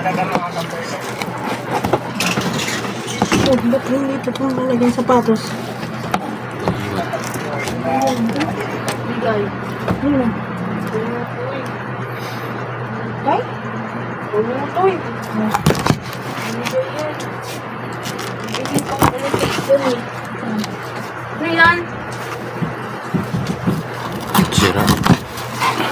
Oh, ba't hindi ito pang lalagyan sapatos? Bigay. Ay? Tumutoy. Bigyan pa ako ng cake dun eh. Ano yan? Sira.